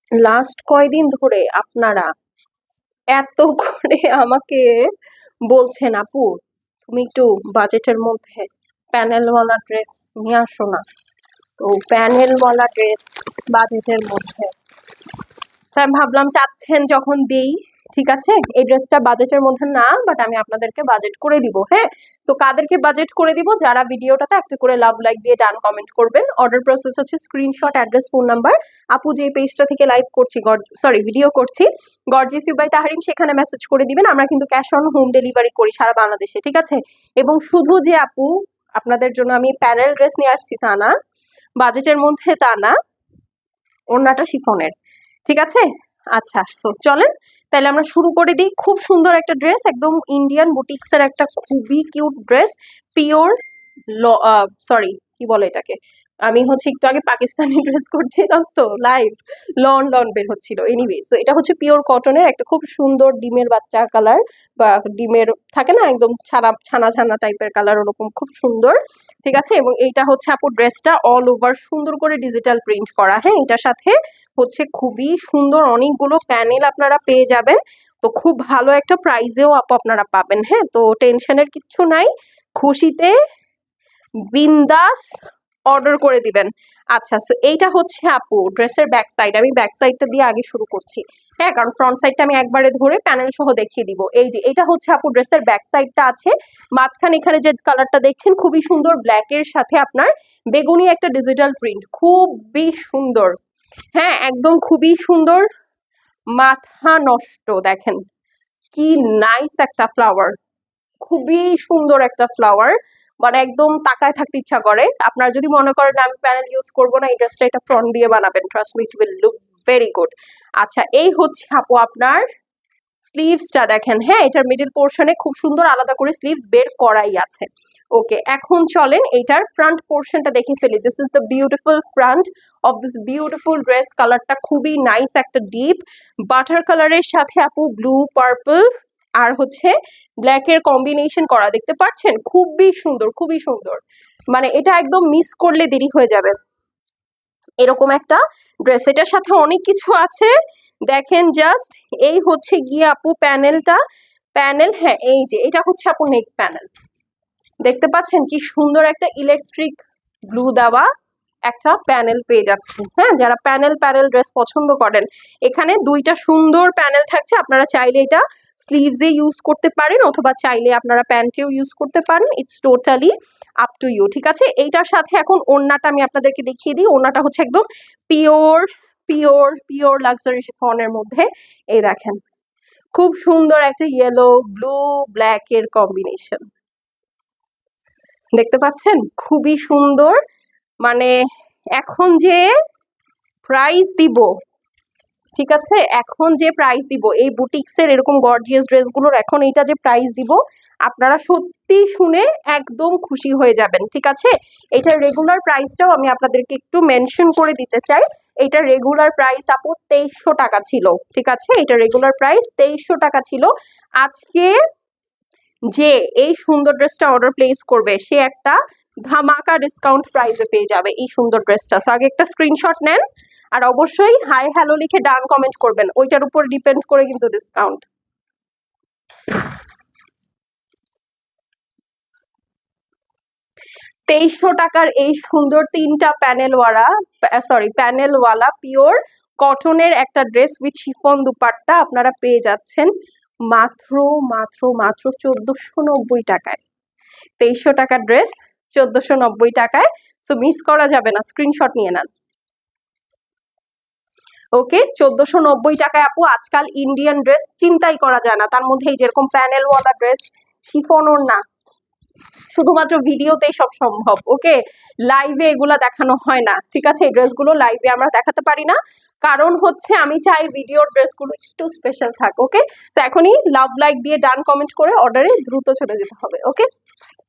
Last কয়দিন ধরে আপনারা এত করে আমাকে বলছেন, আপু তুমি একটু বাজেটের মধ্যে প্যানেলওয়ালা ড্রেস নিয়ে আসো না। তো প্যানেলওয়ালা ড্রেস বাজেটের মধ্যে, তো আমি ভাবলাম চাচ্ছেন যখন দেই, ঠিক আছে এই ড্রেসটা বাজেটের মধ্যে না, বাট আমি আপনাদেরকে বাজেট করে দিব। হ্যাঁ, তো কাদেরকে বাজেট করে দিব? যারা ভিডিওটাতে একটা করে লাভ লাইক দিয়ে ডান কমেন্ট করবেন। অর্ডার প্রসেস হচ্ছে স্ক্রিনশট, অ্যাড্রেস, ফোন নাম্বার। আপু যে পেজটা থেকে লাইভ করছি, ভিডিও করছি, গর্জিয়াস ইউ বাই তাহরিম, সেখানে মেসেজ করে দিবেন। আমরা কিন্তু ক্যাশ অন হোম ডেলিভারি করি সারা বাংলাদেশে, ঠিক আছে। এবং শুধু যে আপু আপনাদের জন্য আমি প্যানেল ড্রেস নিয়ে আসছি তা না, বাজেটের মধ্যে তা না, ওড়নাটা শিফনের, ঠিক আছে। আচ্ছা, তো চলেন তাহলে আমরা শুরু করে দিই। খুব সুন্দর একটা ড্রেস, একদম ইন্ডিয়ান বুটিক্সের একটা খুবই কিউট ড্রেস, পিওর সরি কি বলে এটাকে, আমি হচ্ছে একটু আগে পাকিস্তানি ড্রেস করছিলাম তো লাইভ, লন বের হচ্ছিল। এনিওয়ে, সো এটা হচ্ছে পিওর কটনের একটা খুব সুন্দর ডিমের বাচ্চা কালার, বা ডিমের থাকে না একদম ছানা ছানা ছানা টাইপের কালার, ওরকম খুব সুন্দর, ঠিক আছে। এবং এইটা হচ্ছে আপু ড্রেসটা অল ওভার সুন্দর করে ডিজিটাল প্রিন্ট করা। হ্যাঁ, এটার সাথে হচ্ছে খুবই সুন্দর অনেকগুলো প্যানেল আপনারা পেয়ে যাবেন। তো খুব ভালো একটা প্রাইজেও আপু আপনারা পাবেন। হ্যাঁ, তো টেনশনের কিচ্ছু নাই, খুশিতে বিন্দাস অর্ডার করে দিবেন। আচ্ছা, সো এইটা হচ্ছে আপু ড্রেসের ব্যাক সাইড। আমি ব্যাক সাইডটা দিয়ে আগে শুরু করছি, হ্যাঁ, কারণ ফ্রন্ট সাইডটা আমি একবারে ধরে প্যানেল সহ দেখিয়ে দিব। এই যে এটা হচ্ছে আপু ড্রেসের ব্যাক সাইডটা আছে, মাঝখানে এখানে যে কালারটা দেখছেন খুবই সুন্দর, ব্ল্যাকের সাথে আপনার বেগুনি একটা ডিজিটাল প্রিন্ট, খুবই সুন্দর। হ্যাঁ, একদম খুবই সুন্দর, মাথা নষ্ট। দেখেন কি নাইস একটা ফ্লাওয়ার, খুবই সুন্দর একটা ফ্লাওয়ার, মানে একদম তাকায় থাকতে ইচ্ছা করে। আপনারা যদি মনে করেন আমি প্যানেল ইউজ করবো না, এই ড্রেসটা এটা ফ্রন্ট দিয়ে বানাবেন, trust me, it will look very good. আচ্ছা, এই হচ্ছে আপু আপনার স্লিভসটা দেখেন। হ্যাঁ, এটার মিডল পোর্শনে খুব সুন্দর আলাদা করে স্লিভস বের করাই আছে। ওকে, এখন চলেন এইটার ফ্রন্ট পোর্শনটা দেখে ফেলি। This is the beautiful front of this beautiful dress. কালারটা খুবই নাইস, একটা ডিপ বাটার কালারের সাথে আপু ব্লু পার্পল আর হচ্ছে ব্ল্যাক এর কম্বিনেশন করা, দেখতে পাচ্ছেন, খুবই সুন্দর, খুবই সুন্দর। মানে এটা একদম মিস করলে দেরি হয়ে যাবে এরকম একটা ড্রেস। এটার সাথে অনেক কিছু আছে, দেখেন জাস্ট। এই হচ্ছে গিয়ে আপু প্যানেলটা, প্যানেল, হ্যাঁ এই যে এটা হচ্ছে আপু নেক প্যানেল, দেখতে পাচ্ছেন কি সুন্দর একটা ইলেকট্রিক ব্লু দেওয়া একটা প্যানেল পেয়ে যাচ্ছে। হ্যাঁ, যারা প্যানেল ড্রেস পছন্দ করেন, এখানে দুইটা সুন্দর প্যানেল থাকছে। আপনারা চাইলে এটা স্লিভসে ইউজ করতে পারেন, অথবা চাইলে আপনারা প্যান্টেও ইউজ করতে পারেন, it's totally up to you, ঠিক আছে। এইটার সাথে এখন ওড়নাটা আমি আপনাদেরকে দেখিয়ে দিই। ওড়নাটা হচ্ছে একদম পিওর পিওর পিওর লাক্সারি শিফনের মধ্যে, এই দেখেন খুব সুন্দর একটা ইয়েলো ব্লু ব্ল্যাক এর কম্বিনেশন, দেখতে পাচ্ছেন, খুবই সুন্দর। মানে এখন যে প্রাইস দিব, ঠিক আছে, এখন যে প্রাইস দিব এই বুটিক্সের এরকম গর্জিয়াস ড্রেসগুলোর, এখন এইটা যে প্রাইস দিব আপনারা সত্যি শুনে একদম খুশি হয়ে যাবেন, ঠিক আছে। এটার রেগুলার প্রাইসটাও আমি আপনাদেরকে একটু মেনশন করে দিতে চাই। এটার রেগুলার প্রাইস আপু 2300 টাকা ছিল, ঠিক আছে। এটা রেগুলার প্রাইস 2300 টাকা ছিল। আজকে যে এই সুন্দর ড্রেসটা অর্ডার প্লেস করবে সে একটা ধামাকা ডিসকাউন্ট প্রাইসে পেয়ে যাবে এই সুন্দর ড্রেসটা। সো আগে একটা স্ক্রিনশট নেন, আর অবশ্যই হাই হ্যালো লিখে ডান কমেন্ট করবেন, ওইটার উপর ডিপেন্ড করে কিন্তু ডিসকাউন্ট। 2300 টাকার এই সুন্দর তিনটা প্যানেলওয়ালা পিওর কটনের একটা ড্রেস উইথ শিফন দুপাট্টা আপনারা পেয়ে যাচ্ছেন মাত্র মাত্র মাত্র 1490 টাকায়। 2300 টাকার ড্রেস 1490 টাকায়, সো মিস করা যাবে না, স্ক্রিনশট নিয়ে নেন। ওকে, 1490 টাকায় আপু আজকাল ইন্ডিয়ান ড্রেস চিন্তাই করা যায় না, তার মধ্যে এই যেরকম প্যানেলওয়ালা ড্রেস, শিফনও না, শুধুমাত্র ভিডিওতেই সব সম্ভব। ওকে, লাইভে এগুলা দেখানো হয় না, ঠিক আছে। এই ড্রেসগুলো লাইভে আমরা দেখাতে পারি না, কারণ হচ্ছে আমি চাই ভিডিওর ড্রেসগুলো একটু স্পেশাল থাক। ওকে, তো এখনই লাভ লাইক দিয়ে ডান কমেন্ট করে অর্ডারে দ্রুত চলে যেতে হবে। ওকে।